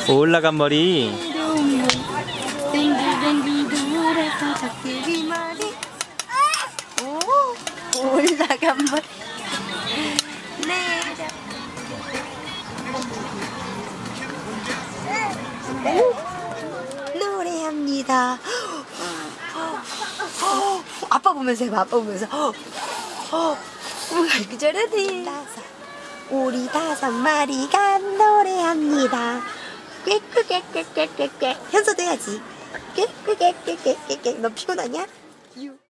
올라간 머리. 댕글댕글 작대기 머리. 오, 올라간 머리. 노래합니다. 아빠 보면서 해봐. 아빠 보면서. 그 잘하네. 우리 5마리가 노래합니다. 꾀꾀꾀꾀꾀꾀. 현서도 해야지. 꾀꾀꾀꾀꾀. 너 피곤하냐?